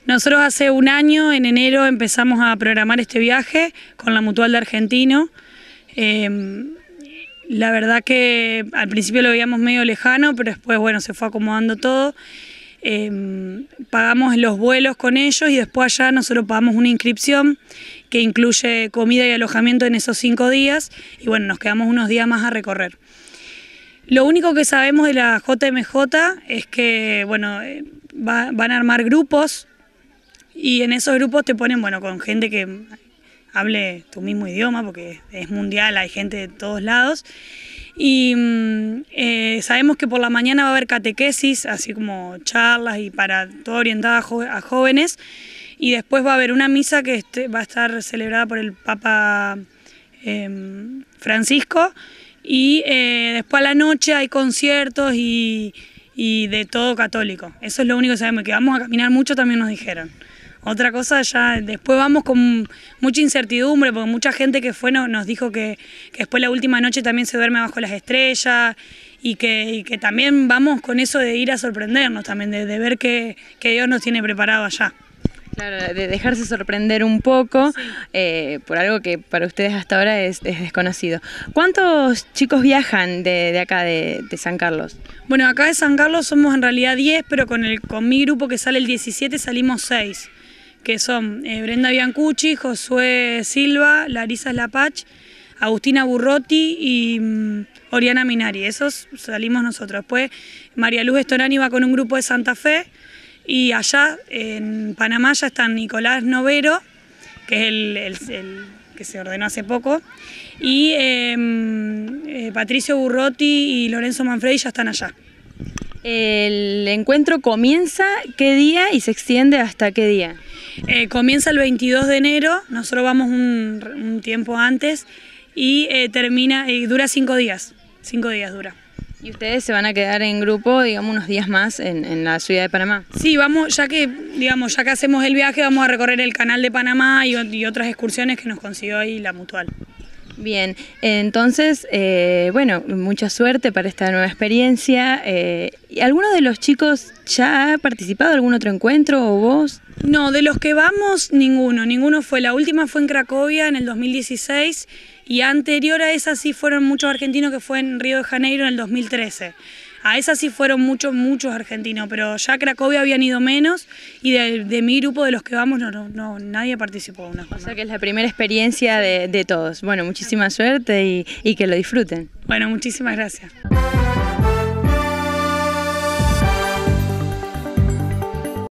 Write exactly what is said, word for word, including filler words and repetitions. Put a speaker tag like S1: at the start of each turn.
S1: Nosotros hace un año, en enero, empezamos a programar este viaje con la Mutual de Argentino. Eh, la verdad que al principio lo veíamos medio lejano, pero después bueno, se fue acomodando todo. Eh, pagamos los vuelos con ellos y después allá nosotros pagamos una inscripción que incluye comida y alojamiento en esos cinco días y bueno, nos quedamos unos días más a recorrer. Lo único que sabemos de la J M J es que bueno, va, van a armar grupos y en esos grupos te ponen bueno, con gente que hable tu mismo idioma porque es mundial, hay gente de todos lados. Y eh, sabemos que por la mañana va a haber catequesis, así como charlas y para todo orientado a, jo a jóvenes. Y después va a haber una misa que este, va a estar celebrada por el Papa eh, Francisco. Y eh, después a la noche hay conciertos y, y de todo católico. Eso es lo único que sabemos, que vamos a caminar mucho también nos dijeron. Otra cosa ya, después vamos con mucha incertidumbre, porque mucha gente que fue no, nos dijo que, que después la última noche también se duerme bajo las estrellas y que, y que también vamos con eso de ir a sorprendernos también, de, de ver que, que Dios nos tiene preparado allá.
S2: Claro, de dejarse sorprender un poco,
S1: sí.
S2: eh, por algo que para ustedes hasta ahora es, es desconocido. ¿Cuántos chicos viajan de, de acá, de, de San Carlos?
S1: Bueno, acá de San Carlos somos en realidad diez, pero con, el, con mi grupo que sale el diecisiete salimos seis. Que son eh, Brenda Biancucci, Josué Silva, Larisa Lapach, Agustina Burrotti y um, Oriana Minari. Esos salimos nosotros. Después María Luz Estorani va con un grupo de Santa Fe y allá en Panamá ya están Nicolás Novero, que es el, el, el que se ordenó hace poco, y eh, eh, Patricio Burrotti y Lorenzo Manfredi ya están allá.
S2: ¿El encuentro comienza qué día y se extiende hasta qué día?
S1: Eh, comienza el veintidós de enero, nosotros vamos un, un tiempo antes y eh, termina y dura cinco días, cinco días dura.
S2: ¿Y ustedes se van a quedar en grupo, digamos, unos días más en, en la ciudad de Panamá?
S1: Sí, vamos, ya que, digamos, ya que hacemos el viaje, vamos a recorrer el canal de Panamá y, y otras excursiones que nos consiguió ahí la Mutual.
S2: Bien, entonces, eh, bueno, mucha suerte para esta nueva experiencia. Eh, ¿Alguno de los chicos ya ha participado en algún otro encuentro o vos?
S1: No, de los que vamos, ninguno. Ninguno fue. La última fue en Cracovia en el dos mil dieciséis y anterior a esa sí fueron muchos argentinos, que fue en Río de Janeiro en el dos mil trece. A esa sí fueron muchos, muchos argentinos, pero ya a Cracovia habían ido menos y de, de mi grupo, de los que vamos, no, no, no nadie participó. Una
S2: o sea que es la primera experiencia de, de todos. Bueno, muchísima suerte y, y que lo disfruten.
S1: Bueno, muchísimas gracias.